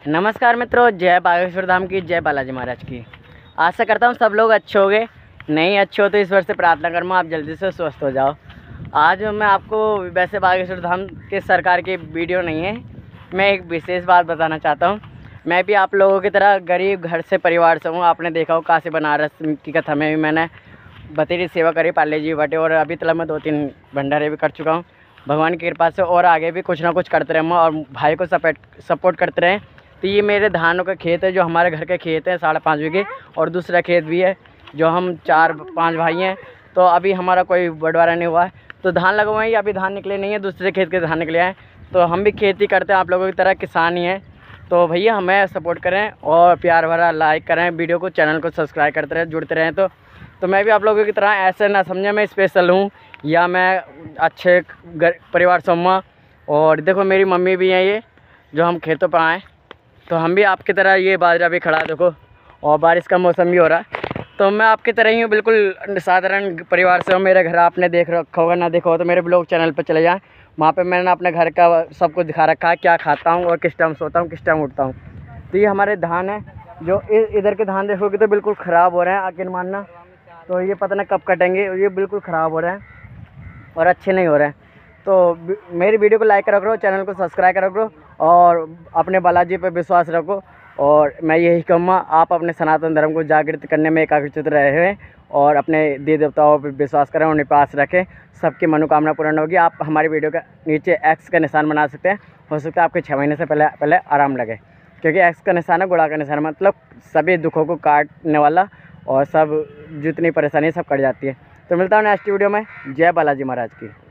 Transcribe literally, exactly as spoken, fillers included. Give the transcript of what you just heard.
नमस्कार मित्रों, जय बागेश्वर धाम की, जय बालाजी महाराज की। आशा करता हूँ सब लोग अच्छे होंगे। नहीं अच्छे हो तो ईश्वर से प्रार्थना करूँगा आप जल्दी से स्वस्थ हो जाओ। आज मैं आपको, वैसे बागेश्वर धाम के सरकार की वीडियो नहीं है, मैं एक विशेष बात बताना चाहता हूँ। मैं भी आप लोगों की तरह गरीब घर से परिवार से हूँ। आपने देखा हो काशी बनारस की कथा में भी मैंने बतेरी सेवा करी, पाले जी बटे, और अभी तक मैं दो तीन भंडारे भी कर चुका हूँ भगवान की कृपा से। और आगे भी कुछ ना कुछ करते रहें और भाई को सपोर्ट सपोर्ट करते रहें। तो ये मेरे धानों का खेत है, जो हमारे घर के खेत है साढ़े पाँच बीघे, और दूसरा खेत भी है जो हम चार पाँच भाई हैं। तो अभी हमारा कोई बंटवारा नहीं हुआ है, तो धान लगवाएं, अभी धान निकले नहीं है, दूसरे खेत के धान निकले हैं। तो हम भी खेती करते हैं, आप लोगों की तरह किसान ही हैं। तो भैया हमें सपोर्ट करें और प्यार भरा लाइक करें वीडियो को, चैनल को सब्सक्राइब करते रहें, जुड़ते रहें। तो तो मैं भी आप लोगों की तरह ऐसे ना समझे मैं स्पेशल हूँ या मैं अच्छे परिवार से हूँ। और देखो मेरी मम्मी भी हैं, ये जो हम खेतों पर आएँ, तो हम भी आपकी तरह, ये बाजरा भी खड़ा देखो, और बारिश का मौसम भी हो रहा है। तो मैं आपकी तरह ही हूँ, बिल्कुल साधारण परिवार से हूँ। मेरे घर आपने देख रखा होगा, ना देखा हो तो मेरे ब्लॉग चैनल पर चले जाएँ, वहाँ पे मैंने अपने घर का सब कुछ दिखा रखा है, क्या खाता हूँ और किस टाइम सोता हूँ, किस टाइम उठता हूँ। तो ये हमारे धान है, जो इधर के धान देखोगे तो बिल्कुल ख़राब हो रहे हैं, आखिर मानना। तो ये पता नहीं कब कटेंगे, ये बिल्कुल ख़राब हो रहे हैं और अच्छे नहीं हो रहे हैं। तो मेरी वीडियो को लाइक करा करो, चैनल को सब्सक्राइब करा करो और अपने बालाजी पर विश्वास रखो। और मैं यही कहूँगा, आप अपने सनातन धर्म को जागृत करने में एकाग्रचित रहे हुए और अपने देवी देवताओं पर विश्वास करें, उन्हें पास रखें, सबकी मनोकामना पूर्ण होगी। आप हमारी वीडियो के नीचे एक्स का निशान बना सकते हैं, हो सकता है आपके छः महीने से पहले पहले आराम लगे, क्योंकि एक्स का निशान है गुणा का निशान, मतलब सभी दुखों को काटने वाला, और सब जितनी परेशानी सब कट जाती है। तो मिलता हूँ नेक्स्ट वीडियो में। जय बालाजी महाराज की।